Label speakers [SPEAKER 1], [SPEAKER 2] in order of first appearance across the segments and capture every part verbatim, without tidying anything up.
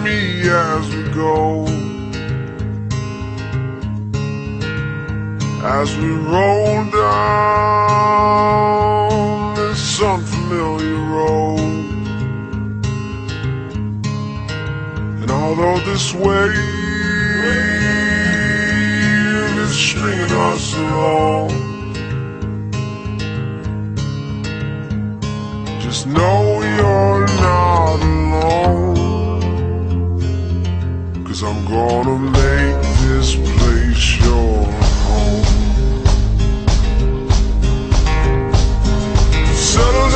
[SPEAKER 1] me as we go, as we roll down this unfamiliar road. And although this wave is stringing us along, just know you're not alone, 'cause I'm gonna make this place your home. Settle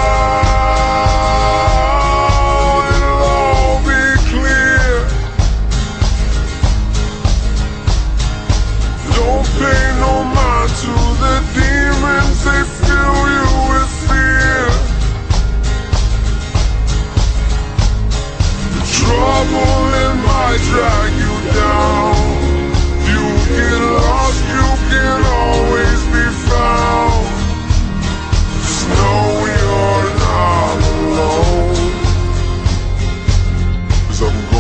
[SPEAKER 1] down, it'll all be clear. Don't pay no mind to the demons, they fill you with fear. The trouble it might drag you down. If you get lost, you can always be found. Just know you're not alone, 'cause I'm